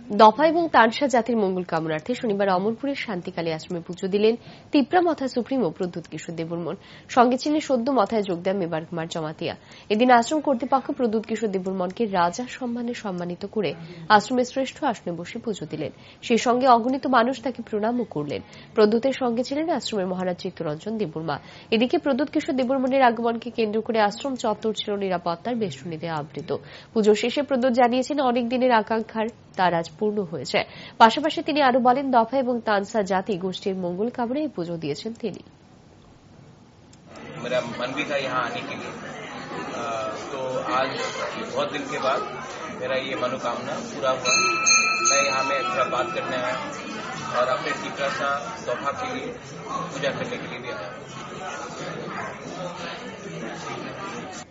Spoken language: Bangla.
দফা এবং তানসা জাতির মঙ্গল কামনার্থে শনিবার অমরপুরের শান্তিকালী আশ্রমে পুজো দিলেন তিপ্রা মথা সুপ্রিমো প্রদ্যুৎ কিশোর দেববর্মন। সঙ্গে ছিলেন সদ্য মথায় যোগ দেন মেবার কুমার জমাতিয়া। এদিন আশ্রম কর্তৃপক্ষ প্রদ্যুৎ কিশোর দেববর্মনকে রাজা সম্মানে সম্মানিত করে আশ্রমের শ্রেষ্ঠ আসনে বসে পুজো দিলেন। সেই সঙ্গে অগণিত মানুষ তাকে প্রণামও করলেন। প্রদ্যুতের সঙ্গে ছিলেন আশ্রমের মহারাজ চিত্তরঞ্জন দেববর্মা। এদিকে প্রদ্যুৎ কিশোর দেববর্মনের আগমনকে কেন্দ্র করে আশ্রম চত্বর ছিল নিরাপত্তার বেষ্টনীতে আবৃত। পুজো শেষে প্রদ্যুৎ জানিয়েছেন অনেক দিনের আকাঙ্ক্ষার তার আজ পূর্ণ হয়েছে। পাশাপাশি তিনি আরো বলেন দফা এবং তানসা জাতি গোষ্ঠীর মঙ্গল কামনায় পুজো দিয়েছেন তিনি। मेरा मन भी था यहाँ आने के लिए, तो आज बहुत दिन के बाद मेरा ये मनोकामना पूरा हुआ। मैं यहाँ में थोड़ा बात करने आया और अपने टीचर सा दफा के लिए पूजा करने के लिए भी आया।